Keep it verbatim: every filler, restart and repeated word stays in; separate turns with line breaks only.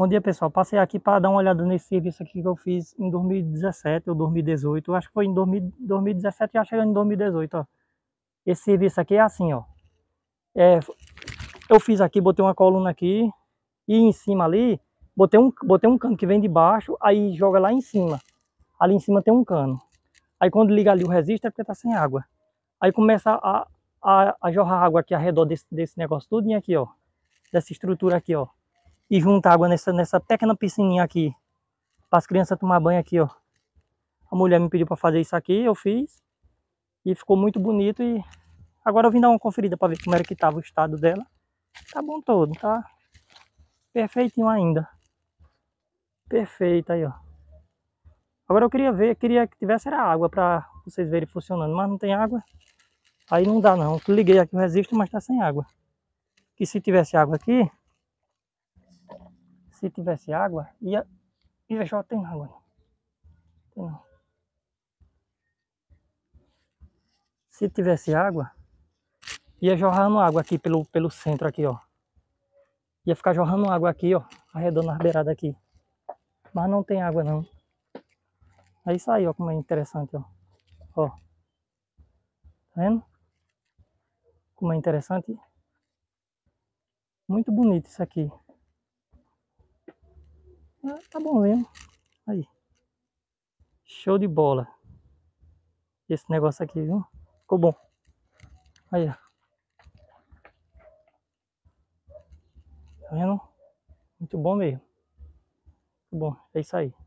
Bom dia, pessoal. Passei aqui para dar uma olhada nesse serviço aqui que eu fiz em dois mil e dezessete ou dois mil e dezoito. Eu acho que foi em dois mil, dois mil e dezessete, já chegando em dois mil e dezoito, ó. Esse serviço aqui é assim, ó. É, eu fiz aqui, botei uma coluna aqui e em cima ali, botei um, botei um cano que vem de baixo, aí joga lá em cima. Ali em cima tem um cano. Aí quando liga ali o resistor é porque tá sem água. Aí começa a, a, a jorrar água aqui ao redor desse, desse negócio tudinho aqui, ó. Dessa estrutura aqui, ó. E junta água nessa, nessa pequena piscininha aqui, para as crianças tomar banho aqui, ó. A mulher me pediu para fazer isso aqui, eu fiz. E ficou muito bonito e agora eu vim dar uma conferida para ver como era que estava o estado dela. Tá bom todo, tá perfeitinho ainda. Perfeito aí, ó. Agora eu queria ver, queria que tivesse era água para vocês verem funcionando, mas não tem água. Aí não dá não. Eu liguei aqui o resistor, mas tá sem água. Que se tivesse água aqui, se tivesse água, ia... Ih, já tem água. Tem não. Se tivesse água, ia jorrando água aqui pelo, pelo centro aqui, ó. Ia ficar jorrando água aqui, ó, arredondando as beiradas aqui. Mas não tem água não. É isso aí, ó, como é interessante, ó. Ó. Tá vendo? Como é interessante. Muito bonito isso aqui. Ah, tá bonzinho. Aí. Show de bola. Esse negócio aqui, viu? Ficou bom. Aí, ó. Tá vendo? Muito bom mesmo. Muito bom. É isso aí.